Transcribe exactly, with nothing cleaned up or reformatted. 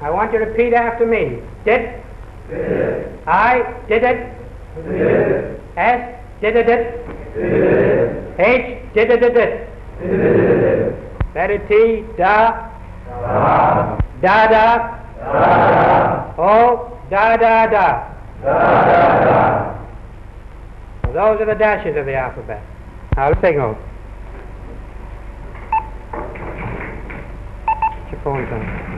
I want you to repeat after me. Dit. Dit. I did it. Dit. S did it. Dit. H did it. Dit. Letter T. Da. Da. Da-Da. Da. O. Da-Da-Da. Da-Da-Da. Well, those are the dashes of the alphabet. Now let's take note. Put your phones on.